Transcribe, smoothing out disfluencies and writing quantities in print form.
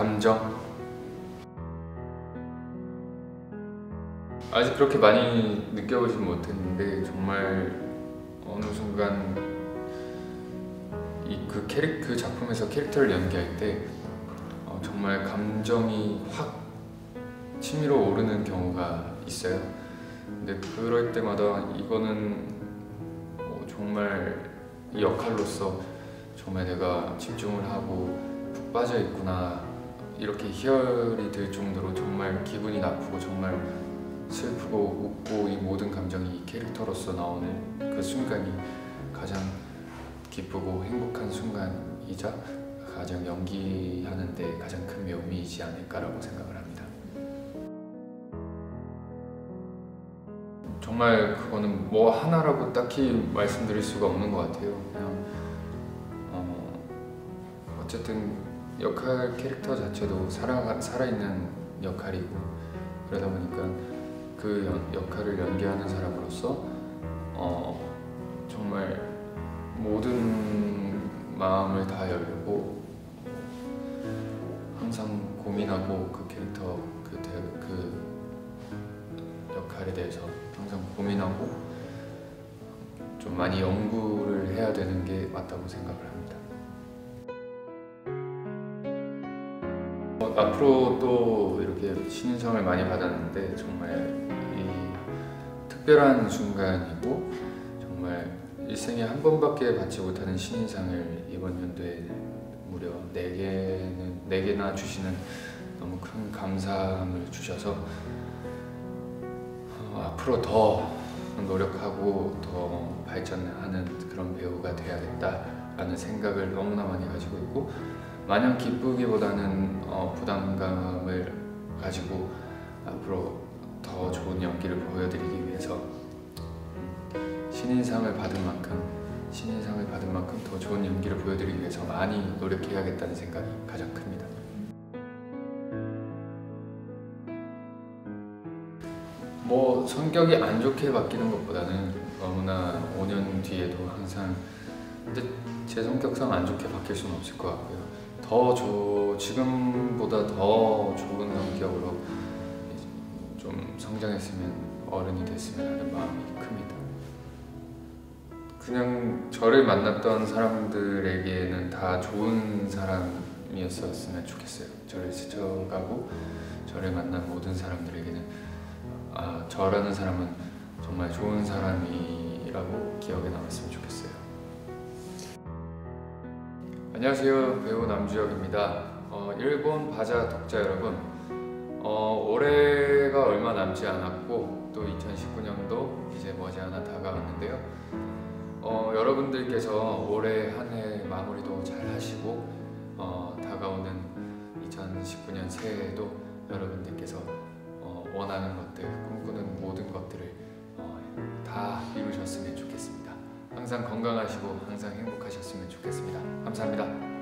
감정. 아직 그렇게 많이 느껴보진 못했는데 정말 어느 순간 그 작품에서 캐릭터를 연기할 때 정말 감정이 확 치밀어 오르는 경우가 있어요. 근데 그럴 때마다 이거는 정말 이 역할로서 정말 내가 집중을 하고 푹 빠져 있구나, 이렇게 희열이 들 정도로 정말 기분이 나쁘고 정말 슬프고 웃고 이 모든 감정이 이 캐릭터로서 나오는 그 순간이 가장 기쁘고 행복한 순간이자 가장 연기하는데 가장 큰 묘미이지 않을까라고 생각을 합니다. 정말 그거는 뭐 하나라고 딱히 말씀드릴 수가 없는 것 같아요. 그냥 어쨌든 역할 캐릭터 자체도 살아있는 역할이고, 그러다 보니까 그 역할을 연기하는 사람으로서 정말 모든 마음을 다 열고 항상 고민하고 그 캐릭터 그 역할에 대해서 항상 고민하고 좀 많이 연구를 해야 되는 게 맞다고 생각을 합니다. 앞으로 또 이렇게 신인상을 많이 받았는데 정말 이 특별한 순간이고, 정말 일생에 한 번밖에 받지 못하는 신인상을 이번 연도에 무려 4개나 주시는 너무 큰 감사함을 주셔서 앞으로 더 노력하고 더 발전하는 그런 배우가 되어야겠다라는 생각을 너무나 많이 가지고 있고, 마냥 기쁘기보다는 부담감을 가지고 앞으로 더 좋은 연기를 보여드리기 위해서 신인상을 받은 만큼 더 좋은 연기를 보여드리기 위해서 많이 노력해야겠다는 생각이 가장 큽니다. 뭐 성격이 안 좋게 바뀌는 것보다는 너무나 5년 뒤에도 항상, 근데 제 성격상 안 좋게 바뀔 수는 없을 것 같고요. 지금보다 더 좋은 성격으로 좀 성장했으면, 어른이 됐으면 하는 마음이 큽니다. 그냥 저를 만났던 사람들에게는 다 좋은 사람이었으면 좋겠어요. 저를 스쳐가고 저를 만난 모든 사람들에게는 저라는 사람은 정말 좋은 사람이라고 기억에 남았으면 좋겠어요. 안녕하세요, 배우 남주혁입니다. 일본 바자 독자 여러분, 올해가 얼마 남지 않았고 또 2019년도 이제 머지않아 다가왔는데요. 여러분들께서 올해 한 해 마무리도 잘 하시고 다가오는 2019년 새해에도 여러분들께서 원하는 것들, 꿈꾸는 모든 것들을 다 이루셨으면 좋겠습니다. 항상 건강하시고 항상 행복하셨으면 좋겠습니다. 감사합니다.